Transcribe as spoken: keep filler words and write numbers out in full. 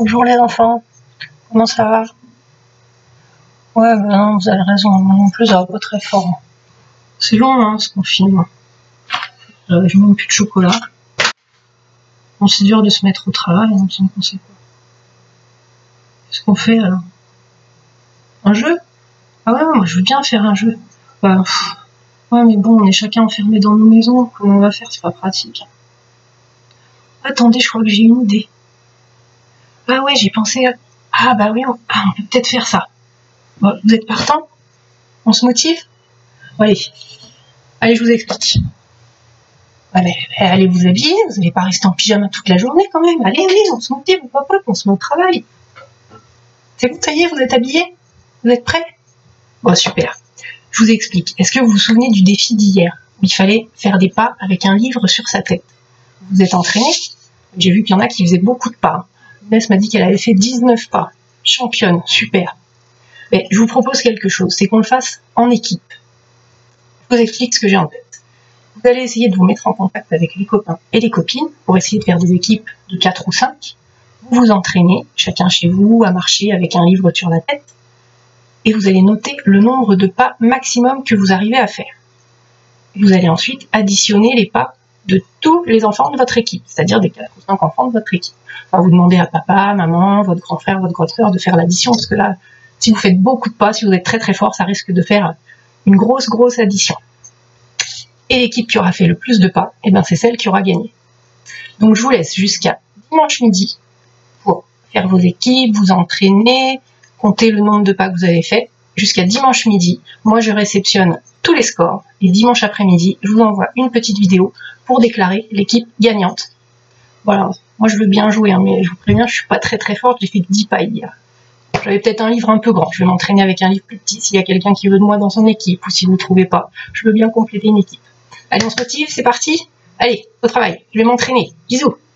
Bonjour les enfants, comment ça va? Ouais, bah non, vous avez raison, moi non plus ça va pas très fort. C'est long hein, ce confinement. Euh, je même plus de chocolat. Bon, c'est dur de se mettre au travail, on s'en sait quoi. Qu'est-ce qu'on fait alors? Un jeu? Ah ouais, moi je veux bien faire un jeu. Bah, pff, ouais, mais bon, on est chacun enfermé dans nos maisons, comment on va faire? C'est pas pratique. Attendez, je crois que j'ai une idée. Ah ouais, j'ai pensé à... Ah bah oui, on, ah, on peut peut-être faire ça. Bon, vous êtes partant? On se motive? Allez, allez, je vous explique. Allez, allez vous habiller, vous n'allez pas rester en pyjama toute la journée quand même. Allez, allez, on se motive, hop, hop, on se met au travail. C'est bon, ça y est, vous êtes habillés? Vous êtes prêts? Bon, super. Je vous explique. Est-ce que vous vous souvenez du défi d'hier où il fallait faire des pas avec un livre sur sa tête? Vous êtes entraînés? J'ai vu qu'il y en a qui faisaient beaucoup de pas. Inès m'a dit qu'elle avait fait dix-neuf pas. Championne, super. Mais je vous propose quelque chose, c'est qu'on le fasse en équipe. Je vous explique ce que j'ai en tête. Vous allez essayer de vous mettre en contact avec les copains et les copines pour essayer de faire des équipes de quatre ou cinq. Vous vous entraînez, chacun chez vous, à marcher avec un livre sur la tête. Et vous allez noter le nombre de pas maximum que vous arrivez à faire. Vous allez ensuite additionner les pas de tous les enfants de votre équipe, c'est-à-dire des quatre ou cinq enfants de votre équipe. Enfin, vous demandez à papa, maman, votre grand frère, votre grande sœur de faire l'addition, parce que là, si vous faites beaucoup de pas, si vous êtes très très fort, ça risque de faire une grosse grosse addition. Et l'équipe qui aura fait le plus de pas, eh ben c'est celle qui aura gagné. Donc je vous laisse jusqu'à dimanche midi pour faire vos équipes, vous entraîner, compter le nombre de pas que vous avez fait. Jusqu'à dimanche midi, moi je réceptionne tous les scores et dimanche après-midi, je vous envoie une petite vidéo pour déclarer l'équipe gagnante. Voilà, moi je veux bien jouer, hein, mais je vous préviens, je suis pas très très forte, j'ai fait dix pas hier. J'avais peut-être un livre un peu grand, je vais m'entraîner avec un livre plus petit s'il y a quelqu'un qui veut de moi dans son équipe, ou si vous ne trouvez pas, je veux bien compléter une équipe. Allez, on se motive, c'est parti? Allez, au travail, je vais m'entraîner. Bisous!